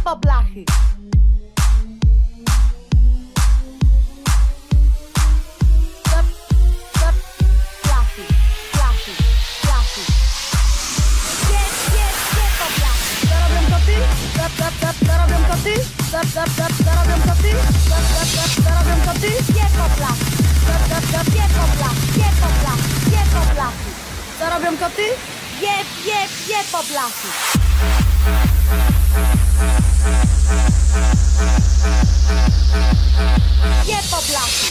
po blachy. Blachy, blachy, blachy. Je po blachy. Zarobią to ty? Zarobią to ty? Zarobią to ty? Zarobią to ty? Je po blachy. Je po blachy, je po blachy, je po blachy. Zarobią koty? Je po blachy. Je po blachy.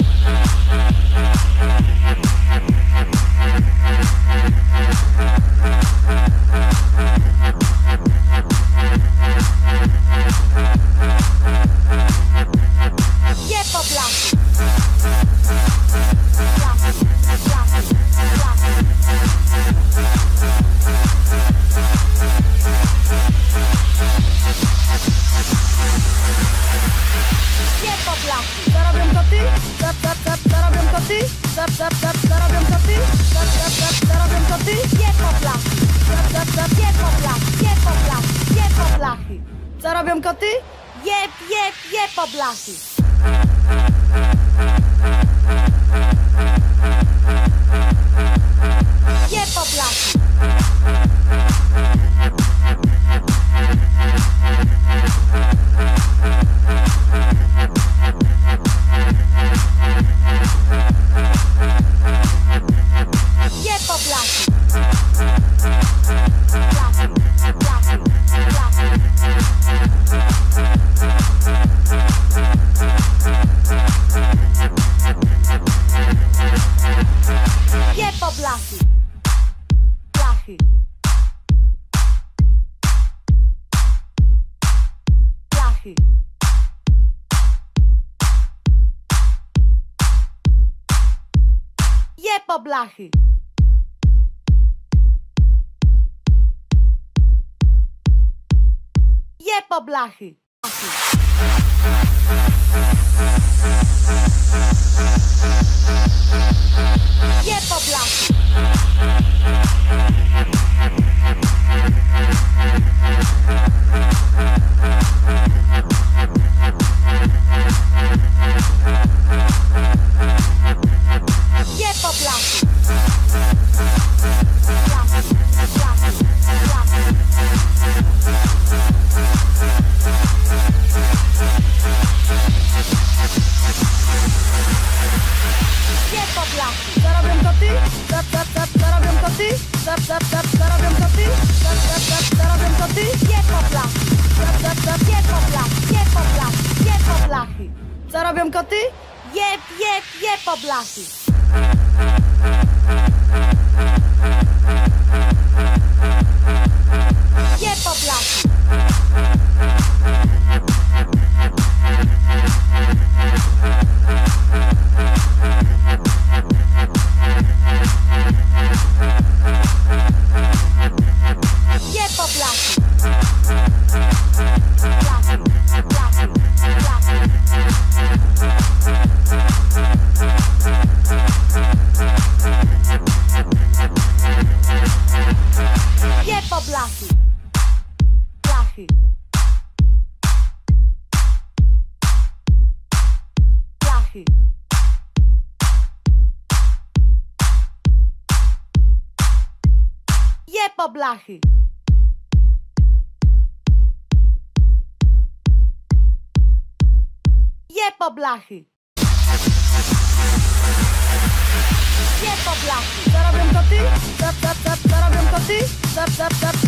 Je po blachy. Zarobią koty? Zarobią koty? Zarobią koty? Zarobią koty? Je po blachy. Je po blachy, je po blachy, je po blachy. Zarobią koty? Je po blachy. Je po blachy. Je po blachy. Blachy, blachy, blachy. Je po blachy. Blachy. Blachy. Je po blachy. Je po blachy. Je po blachy. Je po blachy. Blachy, blachy, blachy. Je po blachy. Zarobią koty? Zarobią koty? Zarobią koty? Zarobią koty? Je po blachy. Je po blachy, je po blachy, je po blachy. Zarobią koty? Je po blachy. Je po blachy. Je po blachy. Blachy, blachy, blachy. Je po blachy. Blachy. Blachy. Je po blachy. Je po blachy. Je po blachy. Zarobią koty? Zarobią koty?